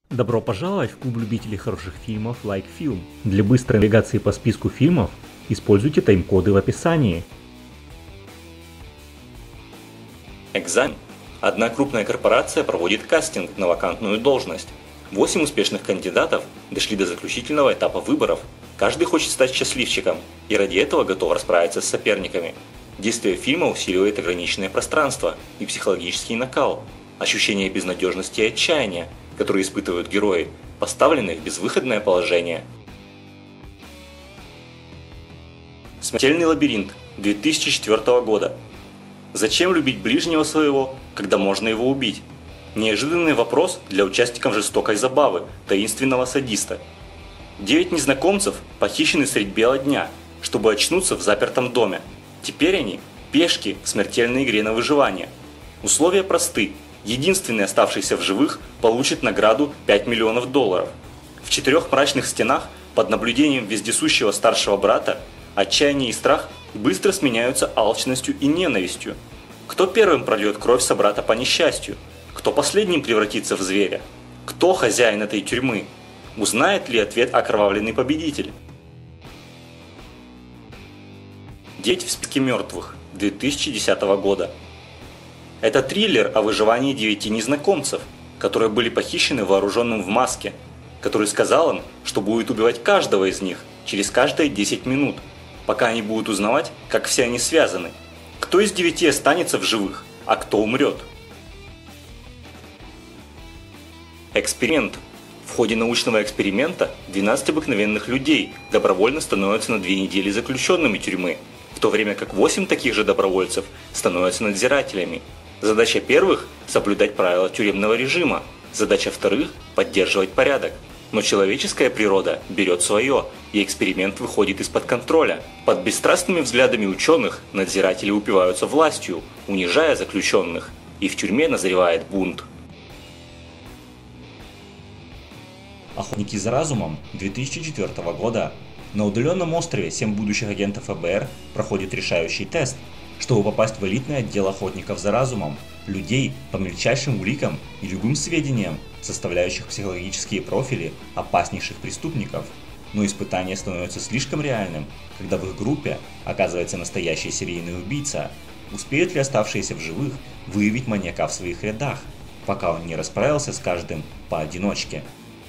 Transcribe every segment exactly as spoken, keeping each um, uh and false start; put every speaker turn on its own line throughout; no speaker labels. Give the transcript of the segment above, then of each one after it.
Добро пожаловать в клуб любителей хороших фильмов Like Film. Для быстрой навигации по списку фильмов используйте тайм-коды в описании.
Экзамен. Одна крупная корпорация проводит кастинг на вакантную должность. Восемь успешных кандидатов дошли до заключительного этапа выборов. Каждый хочет стать счастливчиком и ради этого готов расправиться с соперниками. Действие фильма усиливает ограниченное пространство и психологический накал, ощущение безнадежности и отчаяния, которые испытывают герои, поставленные в безвыходное положение. Смертельный лабиринт две тысячи четвёртого года. Зачем любить ближнего своего, когда можно его убить? Неожиданный вопрос для участников жестокой забавы таинственного садиста. Девять незнакомцев похищены средь бела дня, чтобы очнуться в запертом доме. Теперь они – пешки в смертельной игре на выживание. Условия просты. Единственный оставшийся в живых получит награду пять миллионов долларов. В четырех мрачных стенах под наблюдением вездесущего старшего брата отчаяние и страх быстро сменяются алчностью и ненавистью. Кто первым прольет кровь собрата по несчастью? Кто последним превратится в зверя? Кто хозяин этой тюрьмы? Узнает ли ответ окровавленный победитель? «Девять в списке мертвых» две тысячи десятого года. Это триллер о выживании девяти незнакомцев, которые были похищены вооруженным в маске, который сказал им, что будет убивать каждого из них через каждые десять минут, пока они будут узнавать, как все они связаны. Кто из девяти останется в живых, а кто умрет? Эксперимент. В ходе научного эксперимента двенадцать обыкновенных людей добровольно становятся на две недели заключенными тюрьмы, в то время как восемь таких же добровольцев становятся надзирателями. Задача первых – соблюдать правила тюремного режима, задача вторых – поддерживать порядок. Но человеческая природа берет свое, и эксперимент выходит из-под контроля. Под бесстрастными взглядами ученых надзиратели упиваются властью, унижая заключенных, и в тюрьме назревает бунт.
«Охотники за разумом» две тысячи четвёртого года. На удаленном острове семь будущих агентов эф бэ эр проходят решающий тест, чтобы попасть в элитный отдел охотников за разумом, людей по мельчайшим уликам и любым сведениям, составляющих психологические профили опаснейших преступников. Но испытание становится слишком реальным, когда в их группе оказывается настоящий серийный убийца. Успеют ли оставшиеся в живых выявить маньяка в своих рядах, пока он не расправился с каждым поодиночке?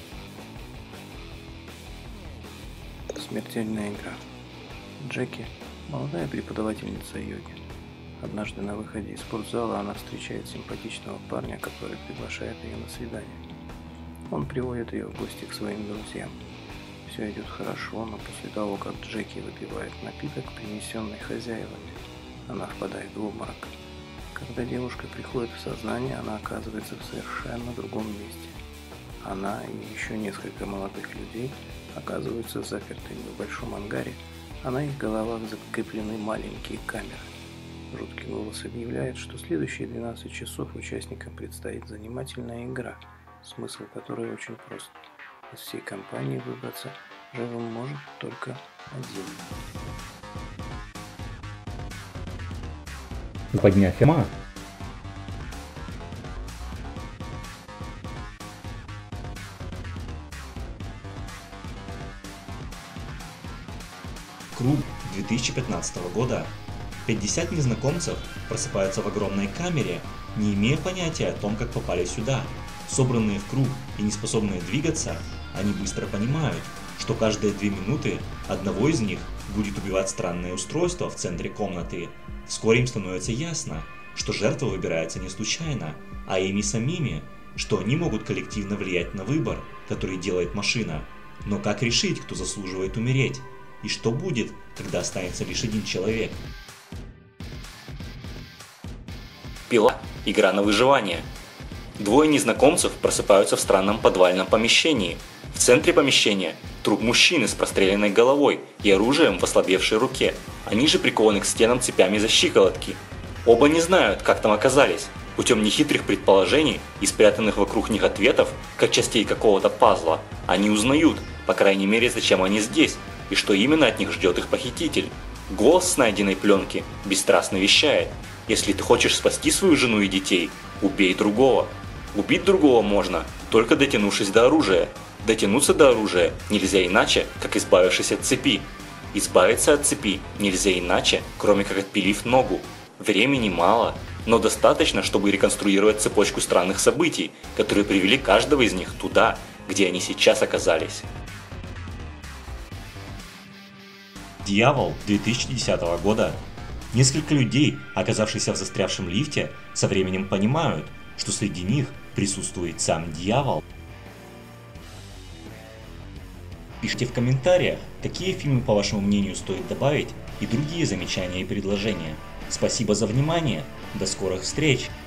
Смертельная игра. Джеки – молодая преподавательница йоги. Однажды на выходе из спортзала она встречает симпатичного парня, который приглашает ее на свидание. Он приводит ее в гости к своим друзьям. Все идет хорошо, но после того, как Джеки выпивает напиток, принесенный хозяевами, она впадает в обморок. Когда девушка приходит в сознание, она оказывается в совершенно другом месте. Она и еще несколько молодых людей оказываются запертыми в большом ангаре, а на их головах закреплены маленькие камеры. Жуткий голос объявляет, что следующие двенадцать часов участникам предстоит занимательная игра, смысл которой очень прост. Из всей компании выбраться живым может только один.
Подняв Фома. Круг две тысячи пятнадцатого года. пятьдесят незнакомцев просыпаются в огромной камере, не имея понятия о том, как попали сюда. Собранные в круг и не способные двигаться, они быстро понимают, что каждые две минуты одного из них будет убивать странное устройство в центре комнаты. Вскоре им становится ясно, что жертва выбирается не случайно, а ими самими, что они могут коллективно влиять на выбор, который делает машина. Но как решить, кто заслуживает умереть? И что будет, когда останется лишь один человек?
Пила. Игра на выживание. Двое незнакомцев просыпаются в странном подвальном помещении. В центре помещения труп мужчины с простреленной головой и оружием в ослабевшей руке. Они же прикованы к стенам цепями за щиколотки. Оба не знают, как там оказались. Путем нехитрых предположений и спрятанных вокруг них ответов, как частей какого-то пазла, они узнают, по крайней мере, зачем они здесь и что именно от них ждет их похититель. Голос с найденной пленки бесстрастно вещает: если ты хочешь спасти свою жену и детей, убей другого. Убить другого можно, только дотянувшись до оружия. Дотянуться до оружия нельзя иначе, как избавившись от цепи. Избавиться от цепи нельзя иначе, кроме как отпилив ногу. Времени мало, но достаточно, чтобы реконструировать цепочку странных событий, которые привели каждого из них туда, где они сейчас оказались.
Дьявол две тысячи десятого года. Несколько людей, оказавшихся в застрявшем лифте, со временем понимают, что среди них присутствует сам дьявол. Пишите в комментариях, какие фильмы, по вашему мнению, стоит добавить, и другие замечания и предложения. Спасибо за внимание, до скорых встреч!